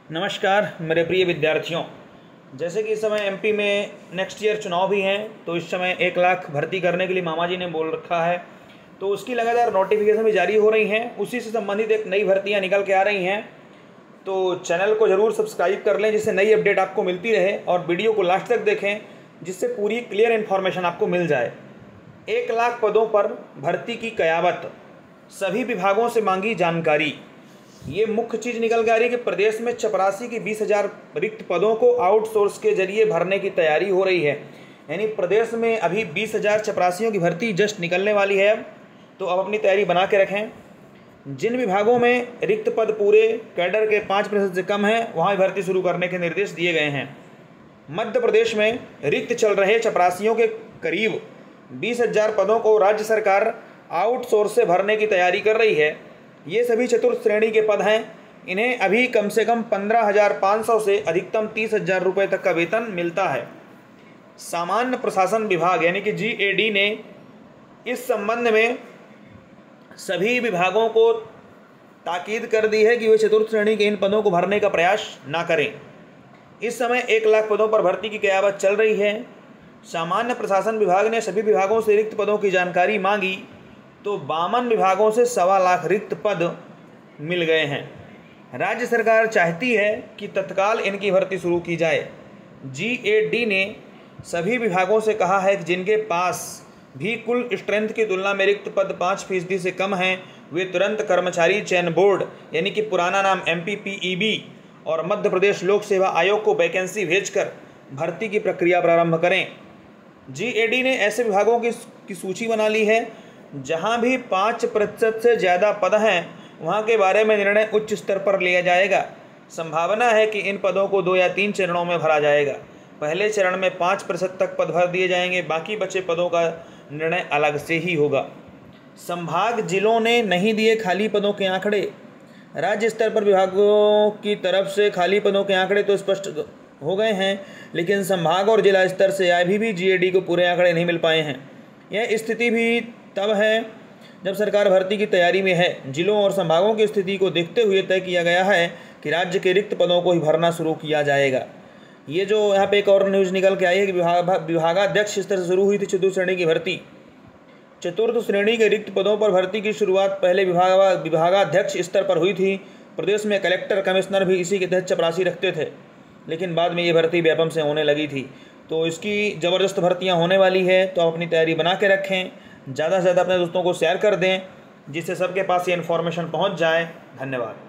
नमस्कार मेरे प्रिय विद्यार्थियों। जैसे कि इस समय एमपी में नेक्स्ट ईयर चुनाव भी हैं, तो इस समय 1 लाख भर्ती करने के लिए मामा जी ने बोल रखा है। तो उसकी लगातार नोटिफिकेशन भी जारी हो रही हैं, उसी से संबंधित एक नई भर्तियां निकल के आ रही हैं। तो चैनल को ज़रूर सब्सक्राइब कर लें जिससे नई अपडेट आपको मिलती रहे, और वीडियो को लास्ट तक देखें जिससे पूरी क्लियर इन्फॉर्मेशन आपको मिल जाए। 1 लाख पदों पर भर्ती की कयामत, सभी विभागों से मांगी जानकारी। ये मुख्य चीज़ निकल के आ रही है कि प्रदेश में चपरासी की 20,000 रिक्त पदों को आउटसोर्स के जरिए भरने की तैयारी हो रही है। यानी प्रदेश में अभी 20,000 चपरासियों की भर्ती जस्ट निकलने वाली है। तो अब अपनी तैयारी बना के रखें। जिन विभागों में रिक्त पद पूरे कैडर के 5% से कम है, वहाँ भर्ती शुरू करने के निर्देश दिए गए हैं। मध्य प्रदेश में रिक्त चल रहे चपरासियों के करीब 20,000 पदों को राज्य सरकार आउटसोर्स से भरने की तैयारी कर रही है। ये सभी चतुर्थ श्रेणी के पद हैं। इन्हें अभी कम से कम 15,500 से अधिकतम 30,000 रुपये तक का वेतन मिलता है। सामान्य प्रशासन विभाग यानी कि GAD ने इस संबंध में सभी विभागों को ताकीद कर दी है कि वे चतुर्थ श्रेणी के इन पदों को भरने का प्रयास ना करें। इस समय 1 लाख पदों पर भर्ती की कयामत चल रही है। सामान्य प्रशासन विभाग ने सभी विभागों से रिक्त पदों की जानकारी मांगी, तो 52 विभागों से 1.25 लाख रिक्त पद मिल गए हैं। राज्य सरकार चाहती है कि तत्काल इनकी भर्ती शुरू की जाए। GAD ने सभी विभागों से कहा है कि जिनके पास भी कुल स्ट्रेंथ की तुलना में रिक्त पद 5% से कम हैं, वे तुरंत कर्मचारी चयन बोर्ड यानी कि पुराना नाम MPPEB और मध्य प्रदेश लोक सेवा आयोग को वैकेंसी भेजकर भर्ती की प्रक्रिया प्रारंभ करें। GAD ने ऐसे विभागों की सूची बना ली है जहां भी 5% से ज़्यादा पद हैं, वहां के बारे में निर्णय उच्च स्तर पर लिया जाएगा। संभावना है कि इन पदों को 2 या 3 चरणों में भरा जाएगा। पहले चरण में 5% तक पद भर दिए जाएंगे, बाकी बचे पदों का निर्णय अलग से ही होगा। संभाग जिलों ने नहीं दिए खाली पदों के आंकड़े। राज्य स्तर पर विभागों की तरफ से खाली पदों के आंकड़े तो स्पष्ट हो गए हैं, लेकिन संभाग और जिला स्तर से अभी भी GAD को पूरे आंकड़े नहीं मिल पाए हैं। यह स्थिति भी तब है जब सरकार भर्ती की तैयारी में है। जिलों और संभागों की स्थिति को देखते हुए तय किया गया है कि राज्य के रिक्त पदों को ही भरना शुरू किया जाएगा। ये जो यहाँ पे एक और न्यूज़ निकल के आई है कि विभागाध्यक्ष स्तर से शुरू हुई थी चतुर्थ श्रेणी की भर्ती। चतुर्थ श्रेणी के रिक्त पदों पर भर्ती की शुरुआत पहले विभागाध्यक्ष स्तर पर हुई थी। प्रदेश में कलेक्टर कमिश्नर भी इसी के तहत चपरासी रखते थे, लेकिन बाद में ये भर्ती व्यापम से होने लगी थी। तो इसकी ज़बरदस्त भर्तियाँ होने वाली है, तो आप अपनी तैयारी बना के रखें। ज़्यादा से ज़्यादा अपने दोस्तों को शेयर कर दें जिससे सबके पास ये इन्फॉर्मेशन पहुंच जाए। धन्यवाद।